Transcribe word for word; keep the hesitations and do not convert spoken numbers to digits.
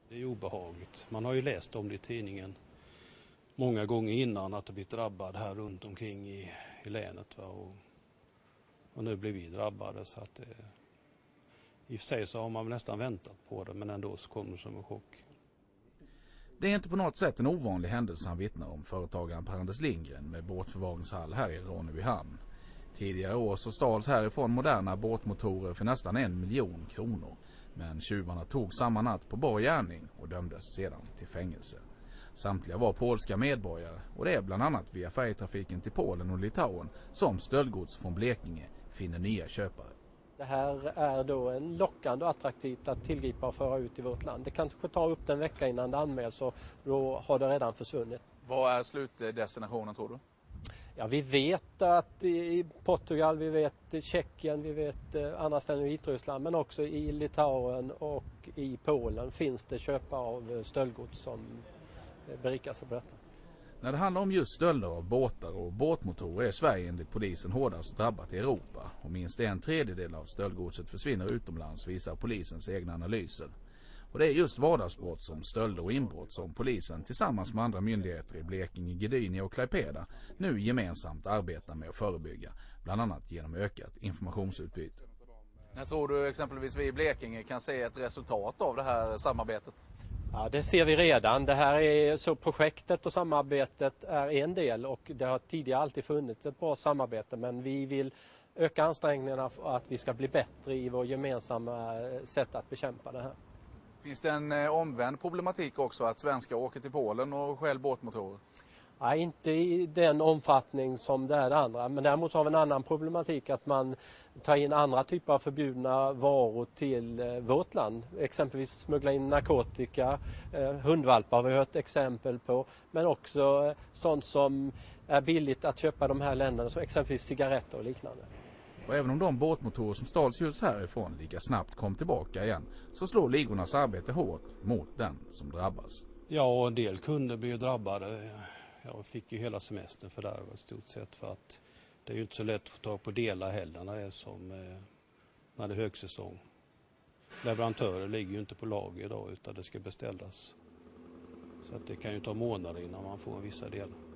Det är obehagligt. Man har ju läst om det i tidningen många gånger innan att det blivit drabbad här runt omkring i, i länet. Va? Och, och nu blir vi drabbade. Så att, eh, i och för sig så har man nästan väntat på det, men ändå så kommer det som en chock. Det är inte på något sätt en ovanlig händelse han vittnar om, företagaren Per-Anders Lindgren med båtförvaringshall här i Ronneby-hamn. Tidigare år så stals härifrån moderna båtmotorer för nästan en miljon kronor. Men tjuvarna tog samma natt på bar gärning och dömdes sedan till fängelse. Samtliga var polska medborgare och det är bland annat via färjetrafiken till Polen och Litauen som stöldgods från Blekinge finner nya köpare. Det här är då en lockande och attraktivt att tillgripa och föra ut i vårt land. Det kanske tar upp en vecka innan det anmäls och då har det redan försvunnit. Vad är slutdestinationen tror du? Ja, vi vet att i Portugal, vi vet i Tjeckien, vi vet andra ställen i Vitryssland, men också i Litauen och i Polen finns det köpare av stöldgods som berikar sig på detta. När det handlar om just stölder av båtar och båtmotorer är Sverige enligt polisen hårdast drabbat i Europa. Och minst en tredjedel av stöldgodset försvinner utomlands, visar polisens egna analyser. Och det är just vardagsbrott som stölder och inbrott som polisen tillsammans med andra myndigheter i Blekinge, Gdynia och Klaipeda nu gemensamt arbetar med att förebygga, bland annat genom ökat informationsutbyte. När tror du exempelvis vi i Blekinge kan se ett resultat av det här samarbetet? Ja, det ser vi redan. Det här är så projektet och samarbetet är en del och det har tidigare alltid funnits ett bra samarbete, men vi vill öka ansträngningarna för att vi ska bli bättre i vår gemensamma sätt att bekämpa det här. Finns det en eh, omvänd problematik också att svenskar åker till Polen och stjäl båtmotorer? Ja, inte i den omfattning som det är det andra, men däremot har vi en annan problematik att man tar in andra typer av förbjudna varor till eh, vårt land. Exempelvis smuggla in narkotika, eh, hundvalpar har vi hört exempel på, men också eh, sånt som är billigt att köpa i de här länderna, som exempelvis cigaretter och liknande. Och även om de båtmotorer som stals just härifrån lika snabbt kom tillbaka igen, så slår ligornas arbete hårt mot den som drabbas. Ja, och en del kunder blir ju drabbade. Jag fick ju hela semestern för det här i stort sett, för att det är ju inte så lätt att få tag på delar heller när det är som eh, när det är högsäsong. Leverantörer ligger ju inte på lager idag utan det ska beställas. Så att det kan ju ta månader innan man får vissa delar.